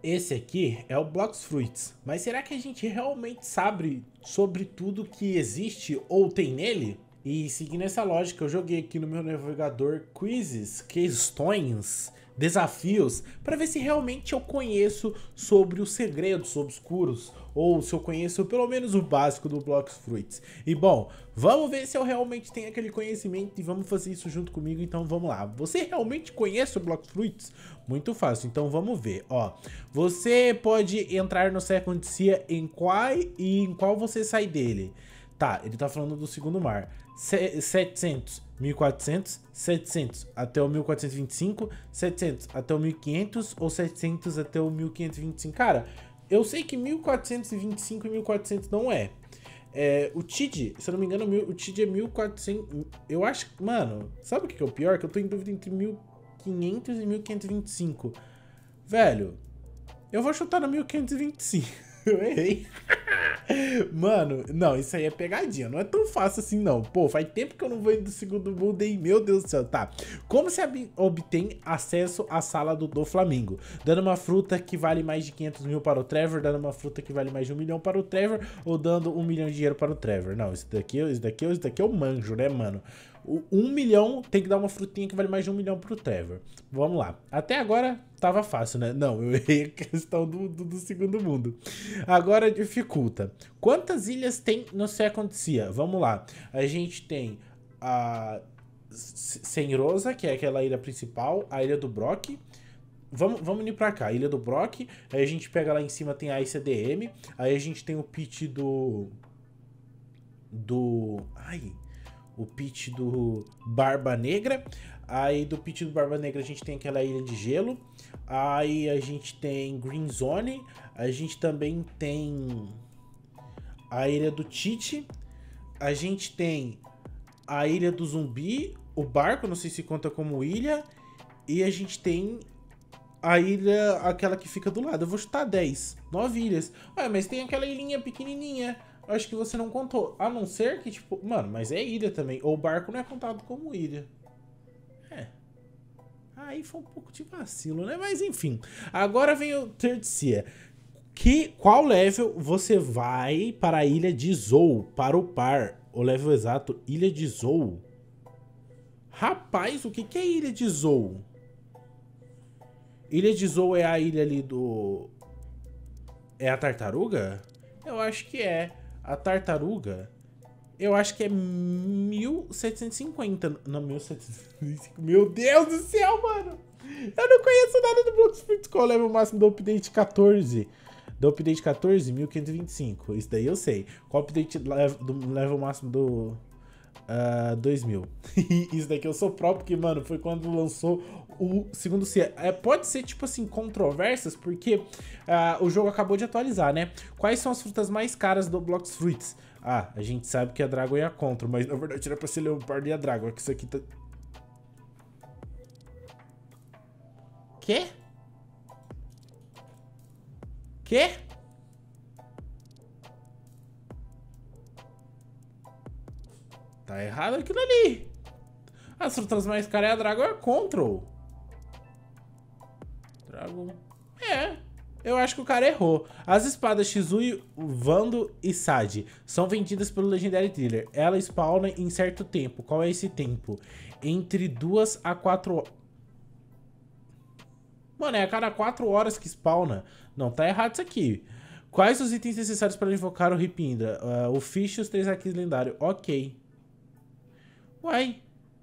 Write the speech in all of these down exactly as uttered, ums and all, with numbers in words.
Esse aqui é o Blox Fruits, mas será que a gente realmente sabe sobre tudo que existe ou tem nele? E seguindo essa lógica, eu joguei aqui no meu navegador quizzes, questões, desafios, para ver se realmente eu conheço sobre os segredos obscuros, ou se eu conheço pelo menos o básico do Blox Fruits. E bom, vamos ver se eu realmente tenho aquele conhecimento e vamos fazer isso junto comigo, então vamos lá. Você realmente conhece o Blox Fruits? Muito fácil, então vamos ver, ó. Você pode entrar no Second Sea em qual e em qual você sai dele. Tá, ele tá falando do segundo mar. setecentos, mil e quatrocentos, setecentos até o mil quatrocentos e vinte e cinco, setecentos até o mil e quinhentos ou setecentos até o mil quinhentos e vinte e cinco. Cara, eu sei que mil quatrocentos e vinte e cinco e mil e quatrocentos não é. É, o T I D, se eu não me engano, o T I D é mil e quatrocentos. Eu acho, mano, sabe o que é o pior? Que eu tô em dúvida entre mil e quinhentos e mil quinhentos e vinte e cinco. Velho, eu vou chutar no mil quinhentos e vinte e cinco. Eu errei. Mano, não, isso aí é pegadinha. Não é tão fácil assim, não. Pô, faz tempo que eu não vou do segundo mundo, hein? Meu Deus do céu, tá. Como se obtém acesso à sala do, do Flamengo? Dando uma fruta que vale mais de quinhentos mil para o Trevor, dando uma fruta que vale mais de um milhão para o Trevor, ou dando um milhão de dinheiro para o Trevor? Não, isso daqui, isso daqui, isso daqui eu manjo, né, mano? O um milhão tem que dar uma frutinha que vale mais de um milhão pro Trevor. Vamos lá. Até agora tava fácil, né? Não, eu errei a questão do, do, do segundo mundo. Agora dificulta. Quantas ilhas tem no Second Sea? Vamos lá. A gente tem a Senrosa, que é aquela ilha principal, a ilha do Brock. Vamos, vamos ir pra cá, a ilha do Brock. Aí a gente pega lá em cima, tem a Ice D M. Aí a gente tem o pitch do... Do... Ai... O pitch do Barba Negra. Aí do pitch do Barba Negra a gente tem aquela ilha de gelo. Aí a gente tem Green Zone. A gente também tem a ilha do Tite. A gente tem a ilha do Zumbi. O barco, não sei se conta como ilha. E a gente tem a ilha, aquela que fica do lado. Eu vou chutar dez. nove ilhas. Ah, mas tem aquela ilhinha pequenininha. Acho que você não contou. A não ser que, tipo... Mano, mas é ilha também. Ou barco não é contado como ilha. É. Aí foi um pouco de vacilo, né? Mas enfim. Agora vem o Third Sea. Que, qual level você vai para a ilha de Zou? Para o par. O level exato, ilha de Zou. Rapaz, o que, que é ilha de Zou? Ilha de Zou é a ilha ali do... É a tartaruga? Eu acho que é. A tartaruga, eu acho que é mil setecentos e cinquenta. Não, mil setecentos e cinquenta. Meu Deus do céu, mano. Eu não conheço nada do Blox Fruits. Qual é o level máximo do update quatorze? Do update quatorze, mil quinhentos e vinte e cinco. Isso daí eu sei. Qual o update level, do level máximo do uh, dois mil? Isso daqui eu sou próprio, porque, mano, foi quando lançou o segundo Sea. É, pode ser, tipo assim, controvérsias, porque uh, o jogo acabou de atualizar, né? Quais são as frutas mais caras do Blox Fruits? Ah, a gente sabe que a Dragon e a Contra, mas na verdade era pra ser Leopard e a Dragon, que isso aqui tá... Quê? Quê? Tá errado aquilo ali. As frutas mais caras é a Dragon e a Control. Dragon. É, eu acho que o cara errou. As espadas Shizui, Vando e Sadi são vendidas pelo Legendary Dealer. Ela spawna em certo tempo. Qual é esse tempo? Entre duas a quatro horas. Mano, é a cada quatro horas que spawna. Não, tá errado isso aqui. Quais os itens necessários para invocar o Ripindra? Uh, o Fish e os três Hakis lendários. Ok. Uai.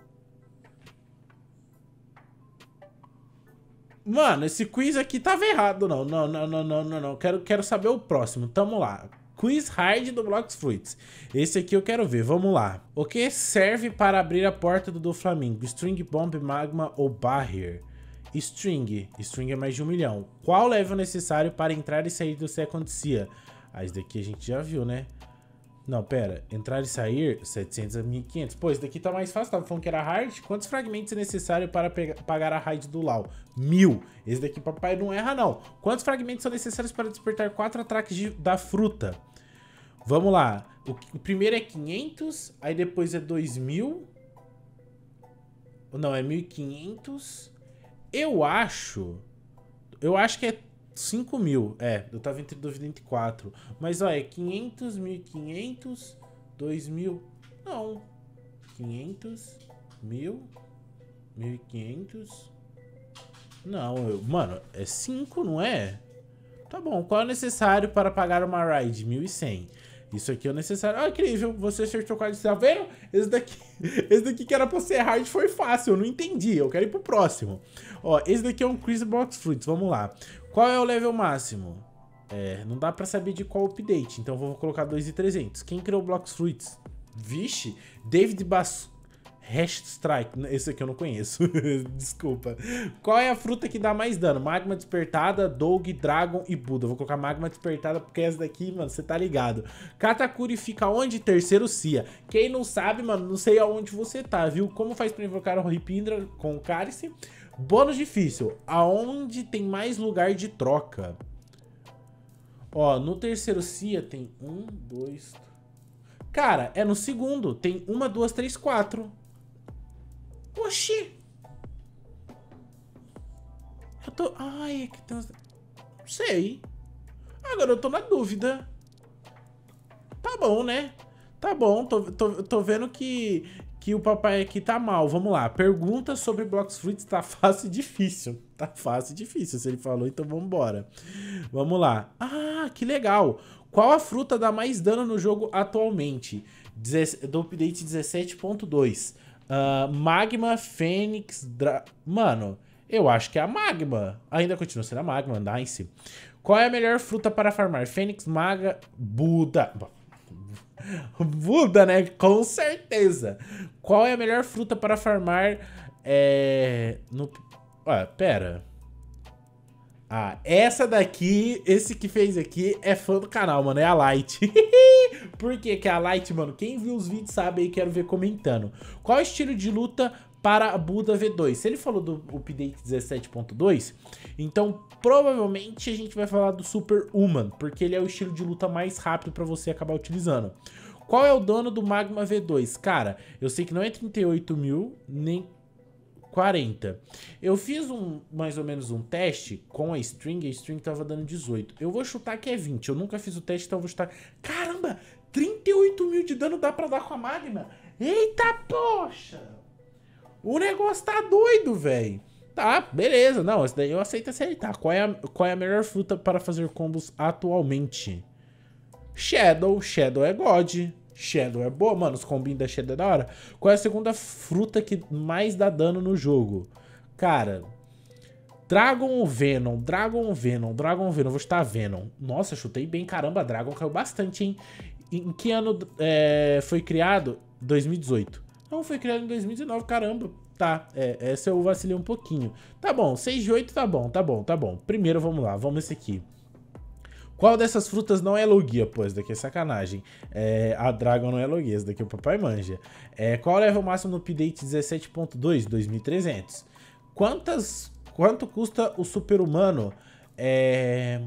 Mano, esse quiz aqui tava errado, não. Não, não, não, não, não, não. Quero, quero saber o próximo. Tamo lá. Quiz hard do Blox Fruits. Esse aqui eu quero ver. Vamos lá. O que serve para abrir a porta do, do Flamengo? String, Bomb, Magma ou Barrier? String. String é mais de um milhão. Qual level necessário para entrar e sair do Second Sea? Ah, esse daqui a gente já viu, né? Não, pera. Entrar e sair, setecentos a mil e quinhentos. Pô, esse daqui tá mais fácil. Tava falando que era hard. Quantos fragmentos é necessário para pegar, pagar a raid do Lau? Mil. Esse daqui papai não erra, não. Quantos fragmentos são necessários para despertar quatro ataques de, da fruta? Vamos lá. O, o primeiro é quinhentos. Aí depois é dois mil. Não, é mil e quinhentos. Eu acho... Eu acho que é cinco mil. É, eu tava entre dúvida entre quatro. Mas, ó, é quinhentos, mil e quinhentos, dois mil. Não. quinhentos, mil, mil e quinhentos. Não, eu, mano, é cinco, não é? Tá bom, qual é o necessário para pagar uma ride? mil e cem. Isso aqui é o necessário. Ah, incrível, você acertou o quadro. Tá vendo? Esse daqui, esse daqui que era pra ser hard foi fácil, eu não entendi. Eu quero ir pro próximo. Ó, esse daqui é um Crazy Blox Fruits, vamos lá. Qual é o level máximo? É, não dá pra saber de qual update, então eu vou colocar dois mil e trezentos. Quem criou o Blox Fruits? Vixe, David Bass... Hash Strike, esse aqui eu não conheço. Desculpa. Qual é a fruta que dá mais dano? Magma Despertada, Dog, Dragon e Buda. Vou colocar Magma Despertada porque essa daqui, mano, você tá ligado. Katakuri fica onde? Terceiro Cia. Quem não sabe, mano, não sei aonde você tá, viu? Como faz pra invocar o Ripindra com o Cálice? Bônus difícil. Aonde tem mais lugar de troca? Ó, no terceiro Cia tem um, dois... Cara, é no segundo. Tem uma, duas, três, quatro. Oxi! Eu tô... Ai, é que tem... Não sei. Agora eu tô na dúvida. Tá bom, né? Tá bom, tô, tô, tô vendo que, que o papai aqui tá mal. Vamos lá. Pergunta sobre Blox Fruits tá fácil e difícil. Tá fácil e difícil, se ele falou, então vamos embora. Vamos lá. Ah, que legal. Qual a fruta dá mais dano no jogo atualmente? Do update dezessete ponto dois. Uh, Magma, Fênix, Dra... Mano, eu acho que é a Magma. Ainda continua sendo a Magma, nice. Qual é a melhor fruta para farmar? Fênix, Maga, Buda... Buda, né? Com certeza. Qual é a melhor fruta para farmar? É... No... Ué, pera... Ah, essa daqui, esse que fez aqui é fã do canal, mano, é a Light. Por que que é a Light, mano? Quem viu os vídeos sabe aí, quero ver comentando. Qual é o estilo de luta para a Buda V dois? Se ele falou do update dezessete ponto dois, então provavelmente a gente vai falar do Super Human, porque ele é o estilo de luta mais rápido para você acabar utilizando. Qual é o dano do Magma V dois? Cara, eu sei que não é trinta e oito mil, nem... quarenta. Eu fiz um, mais ou menos um teste com a string, a string tava dando dezoito. Eu vou chutar que é vinte, eu nunca fiz o teste, então eu vou chutar... Caramba, trinta e oito mil de dano dá pra dar com a Magma? Eita, poxa! O negócio tá doido, velho. Tá, beleza, não, esse daí eu aceito acertar. Qual é, a, qual é a melhor fruta para fazer combos atualmente? Shadow, Shadow é God. Shadow é boa, mano, os combinhos da Shadow é da hora. Qual é a segunda fruta que mais dá dano no jogo? Cara, Dragon ou Venom? Dragon ou Venom? Dragon ou Venom? Vou chutar Venom. Nossa, chutei bem, caramba, Dragon caiu bastante, hein? Em que ano é, foi criado? dois mil e dezoito. Não, foi criado em dois mil e dezenove, caramba. Tá, é, essa eu vacilei um pouquinho. Tá bom, seis de oito tá bom, tá bom, tá bom. Primeiro, vamos lá, vamos esse aqui. Qual dessas frutas não é Logia? Pô, esse daqui é sacanagem. É, a Dragon não é Logia, esse daqui o papai manja. É, qual é o level máximo no update dezessete ponto dois? dois mil e trezentos. Quantas, quanto custa o super-humano? É...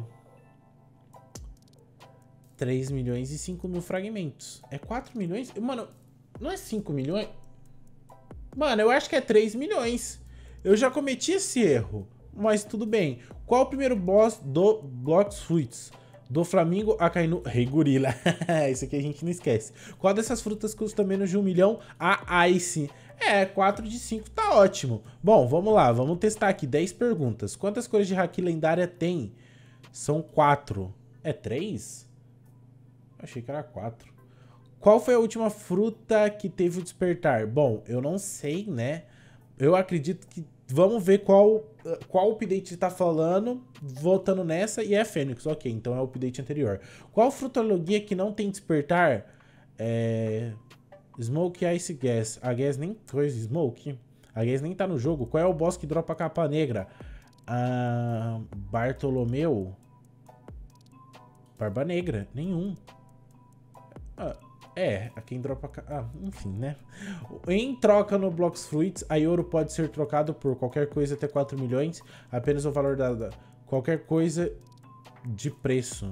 três milhões e cinco mil fragmentos. É quatro milhões? Mano, não é cinco milhões? Mano, eu acho que é três milhões. Eu já cometi esse erro, mas tudo bem. Qual o primeiro boss do Blox Fruits? Do Flamingo, Akainu, Rei Gorila. Isso aqui a gente não esquece. Qual dessas frutas custa menos de um milhão? A Ice. É, quatro de cinco tá ótimo. Bom, vamos lá, vamos testar aqui. dez perguntas. Quantas cores de Haki lendária tem? São quatro. É três? Achei que era quatro. Qual foi a última fruta que teve o despertar? Bom, eu não sei, né? Eu acredito que... Vamos ver qual, qual update tá falando, voltando nessa, e é a Fênix, ok, então é o update anterior. Qual frutologia que não tem despertar? É... Smoke Ice Gas. A Gas nem coisa, Smoke. A Gas nem tá no jogo. Qual é o boss que dropa a capa negra? Ah, Bartolomeu. Barba Negra, nenhum. Ah... É, a quem dropa... Ah, enfim, né? Em troca no Blox Fruits, a Yoro pode ser trocado por qualquer coisa até quatro milhões. Apenas o valor da... da qualquer coisa de preço.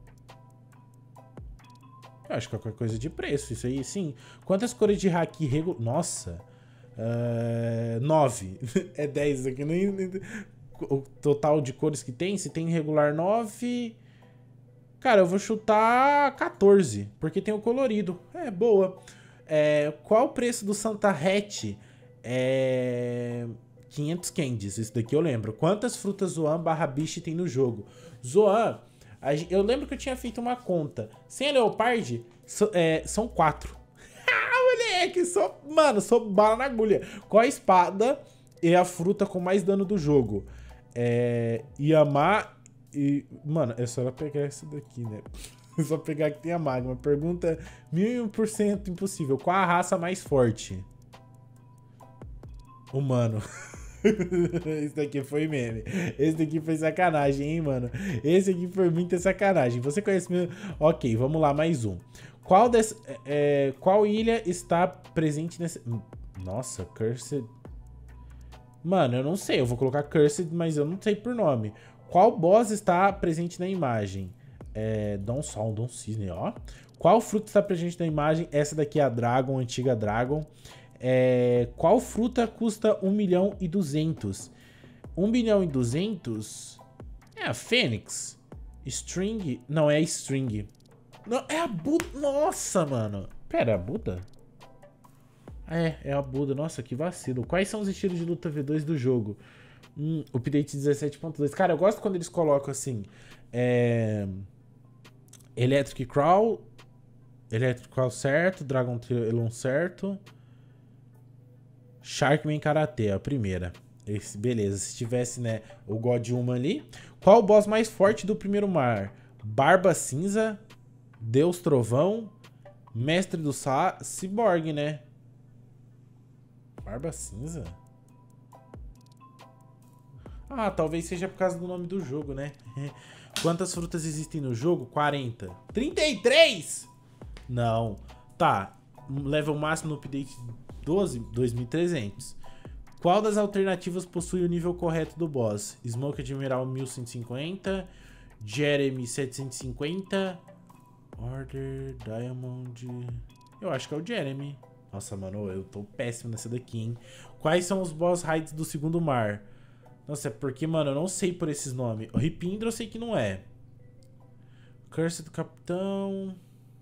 Eu acho que qualquer coisa de preço, isso aí, sim. Quantas cores de Haki regular... Nossa! Uh, nove. É dez aqui. Nem... o total de cores que tem. Se tem regular nove... Cara, eu vou chutar quatorze, porque tem o colorido. É, boa. É, qual o preço do Santa Hatch? É... quinhentos candies, isso daqui eu lembro. Quantas frutas Zoan barra Biche tem no jogo? Zoan, eu lembro que eu tinha feito uma conta. Sem a Leopard, so, é, são quatro. Ah, moleque, sou, mano, sou bala na agulha. Qual a espada é a fruta com mais dano do jogo? É... Yamá e... Mano, é só ela pegar essa daqui, né? É só pegar que tem a magma. Pergunta mil e um por cento impossível. Qual a raça mais forte? Humano. Esse daqui foi meme. Esse daqui foi sacanagem, hein, mano? Esse aqui foi muita sacanagem. Você conhece meu... Ok, vamos lá, mais um. Qual, des... é... Qual ilha está presente nesse... Nossa, Cursed... Mano, eu não sei. Eu vou colocar Cursed, mas eu não sei por nome. Qual boss está presente na imagem? É... Dom Sol, Dom Cisne, ó. Qual fruta está presente na imagem? Essa daqui é a Dragon, a antiga Dragon. É, qual fruta custa um milhão e duzentos? um milhão e duzentos? É a Fênix. String? Não, é a String. Não, é a Buda. Nossa, mano. Pera, é a Buda? É, é a Buda. Nossa, que vacilo. Quais são os estilos de luta V dois do jogo? Hum, update dezessete ponto dois. Cara, eu gosto quando eles colocam assim... É... Electric Crawl. Electric Crawl certo. Dragon Tailon certo. Sharkman Karate, a primeira. Esse, beleza, se tivesse, né, o God Human ali. Qual o boss mais forte do primeiro mar? Barba Cinza, Deus Trovão, Mestre do Sa... Cyborg, né? Barba Cinza? Ah, talvez seja por causa do nome do jogo, né? Quantas frutas existem no jogo? quarenta. trinta e três? Não. Tá, level máximo no update... doze, dois mil e trezentos. Qual das alternativas possui o nível correto do boss? Smoke Admiral mil cento e cinquenta, Jeremy setecentos e cinquenta, Order, Diamond... Eu acho que é o Jeremy. Nossa, mano, eu tô péssimo nessa daqui, hein? Quais são os boss raids do segundo mar? Nossa, é porque, mano, eu não sei por esses nomes. O Ripindra eu sei que não é. Curse do Capitão...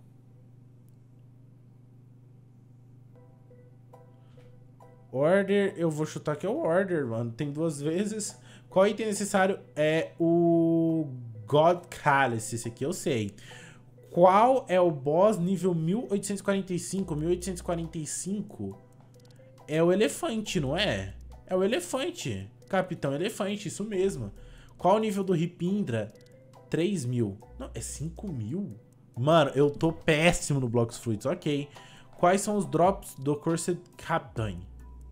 Order, eu vou chutar que é o Order, mano. Tem duas vezes. Qual item necessário? É o God Cálice. Esse aqui eu sei. Qual é o boss nível mil oitocentos e quarenta e cinco? mil oitocentos e quarenta e cinco é o elefante, não é? É o elefante. Capitão Elefante, isso mesmo. Qual o nível do Ripindra? três mil. Não, é cinco mil? Mano, eu tô péssimo no Blox Fruits. Ok. Quais são os drops do Cursed Captain?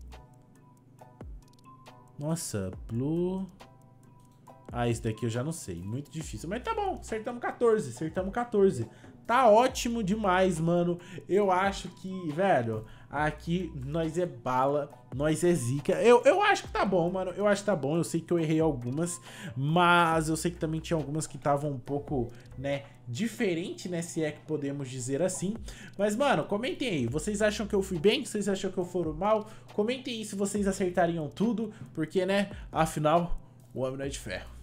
Nossa, Blue... Ah, esse daqui eu já não sei. Muito difícil. Mas tá bom, acertamos quatorze. Acertamos quatorze. Tá ótimo demais, mano. Eu acho que, velho, aqui nós é bala, nós é zica. Eu, eu acho que tá bom, mano. Eu acho que tá bom. Eu sei que eu errei algumas, mas eu sei que também tinha algumas que estavam um pouco, né, diferente, né, se é que podemos dizer assim. Mas, mano, comentem aí. Vocês acham que eu fui bem? Vocês acham que eu fui mal? Comentem aí se vocês acertariam tudo, porque, né, afinal, o homem não é de ferro.